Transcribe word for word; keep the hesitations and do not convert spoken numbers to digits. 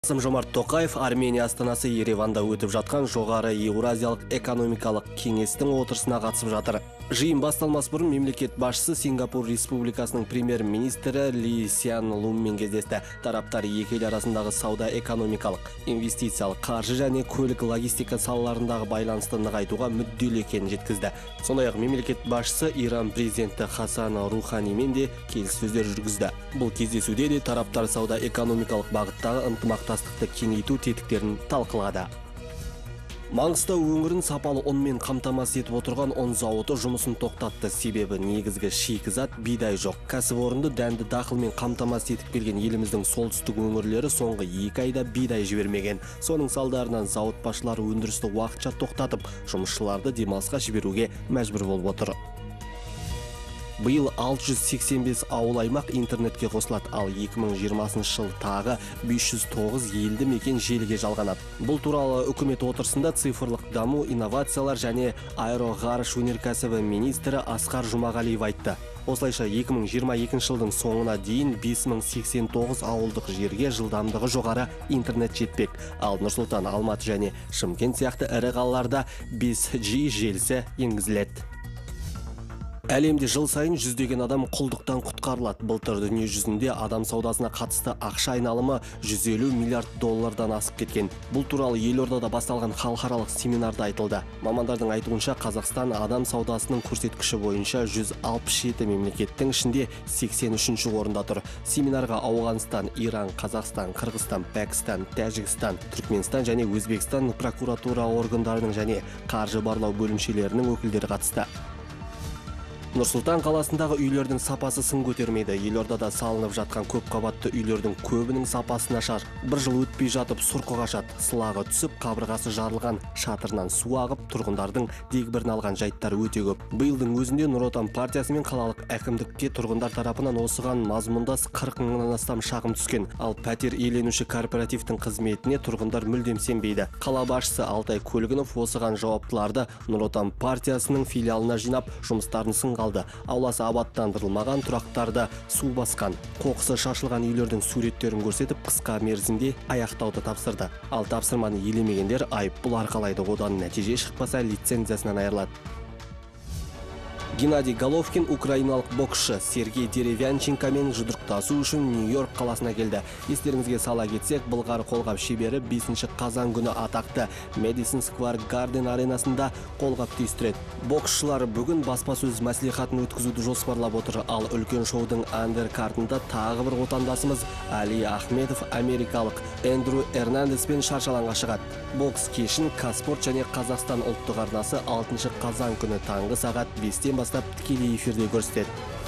Қасым-Жомарт Тоқаев Армения астанасы Ереванда өтіп жатқан жоғары Еуразиялық экономикалық кеңестің отырысына қатысып жатыр. Жиын басталмас бұрын мемлекет басшысы Сингапур Республикасының премьер-министрі Ли Сян Лунмен кездесті. Тараптар екі ел арасындағы сауда, экономикалық, инвестициялық, қаржы және көлік логистика салаларындағы байланысты нығайтуға мүдделі екенін жеткізді. Сондай-ақ мемлекет басшысы Иран президенті Хасан Руханимен де келіссөздер жүргізді. Бұл кездесуде де тараптар сауда экономикалық бағыттағы ынтымақтастықты кеңейту тетіктерін талқылады. Маңғыстау өңірін сапалы ұнмен қамтамасыз етіп отырған ұн зауыты жұмысын тоқтатты. Себебі негізгі шикізат бидай жоқ. Кәсіпорынды дәнді дақылмен қамтамасыз етіп келген еліміздің солтүстік өңірлері соңғы екі айда бидай жібермеген. Соның салдарынан зауыт басшылары өндірісті уақытша тоқтатып, жұмысшыларды демалысқа жіберуге мәжбүр болып отыр. Биыл алты жүз сексен бес ауыл аймақ интернетке қосылады, ал екі мың жиырмасыншы жыл тағы бес жүз тоғыз елді мекен желіге жалғанады. Бұл туралы үкімет отырысында цифрлық даму, инновациялар және аэроғарыш өнеркәсібі министрі Асқар Жұмағалиев айтты. Осылайша екі мың жиырма екінші жылдың соңына дейін бес мың сексен тоғыз ауылдық жерге жылдамдығы жоғары интернет жетпек, ал Нұр-Сұлтан, Алматы және Шымкент сияқты ірі қалаларда бес джи желісі енгізіледі. Әлемде жыл сайын жүздеген адам құлдықтан құтқарылады. Былтыр дүние жүзінде адам саудасына қатысты ақша айналымы жүз елу миллиард доллардан асып кеткен. Бұл туралы елордада басталған халықаралық семинарда айтылды. Мамандардың айтуынша, Қазақстан адам саудасының көрсеткіші бойынша жүз алпыс жеті мемлекеттің ішінде сексен үшінші орында тұр. Семинарға Ауғанстан, Иран, Қазақстан, Қырғызстан, Пәкістан, Тәжікстан, Түркменстан және Өзбекстан прокуратура органдарының және қаржы барлау бөлімшелерінің өкілдері қатысты. Нұр-Сұлтан қаласындағы үйлердің сапасы сын көтермейді. Елордада салынып жатқан көп қабатты үйлердің көбінің сапасы нашар. Бір жыл өтпей жатып сұрқы қашады. Сылағы түсіп, қабырғасы жарылған, шатырынан су ағып, тұрғындардың дегбірін алған жайттар өте көп. Биылдың өзінде Нұр Отан партиясы мен қалалық әкімдікке тұрғындар тарапынан осыған мазмұндас қырық мыңнан астам шағым түскен. Ал пәтер иеленуші корпоративтің қызметіне тұрғындар мүлдем сенбейді. Қала басшысы Алтай Көлгінов осыған жауаптыларды Нұр Отан партиясының филиалына жинап, жұмыстарын сынға алды. Ауласы абаттандырылмаған тұрақтарда су басқан, қоқысы шашылған үйлердің суреттерін көрсетіп, қысқа мерзімде аяқтауды тапсырды. Ал тапсырманы елемегендер айыппұл арқалайды. Одан нәтиже шықпаса лицензиясынан айырылады. Геннадий Головкин украиналық боксшы Сергей Деревянченкомен жұдырықтасу үшін Нью-Йорк қаласына келді. Естеріңізге сала кетсек, былғары қолғап шебері бесінші қазан күні атақты Madison Square Garden аренасында қолғап түйістіреді. Боксшылар бүгін баспасөз мәслихатын өткізуді жоспарлап отыр, ал үлкен шоудың андеркартында тағы бір отандасымыз Али Ахмедов америкалық Эндрю Эрнандеспен шаршалаңға шығады. Бокс кешін Қазспорт және Қазақстан ұлттық арнасы алтыншы қазан күні таңғы сағат бестен бастап тікелей эфирде көрсетеді.